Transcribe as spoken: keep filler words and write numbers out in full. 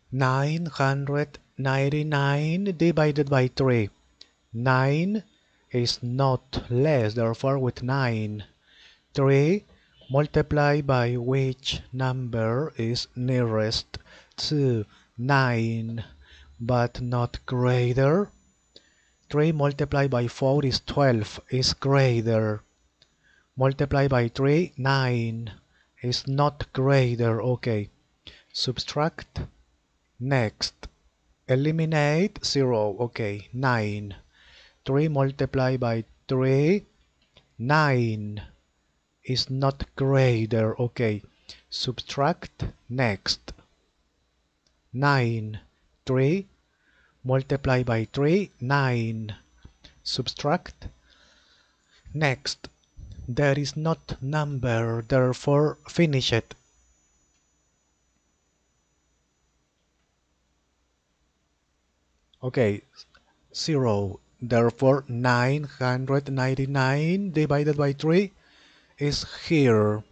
nine hundred ninety-nine divided by three. nine is not less, therefore with nine. three multiplied by which number is nearest to nine but not greater? three multiplied by four is twelve, is greater. Multiplied by three, nine, is not greater. Okay, subtract. Next, eliminate zero. Okay, nine. three multiplied by three, nine, is not greater. Okay, subtract. Next, nine. three multiplied by three, nine. Subtract. Next, there is not number, therefore finish it. Okay, zero. Therefore nine hundred ninety-nine divided by three is here.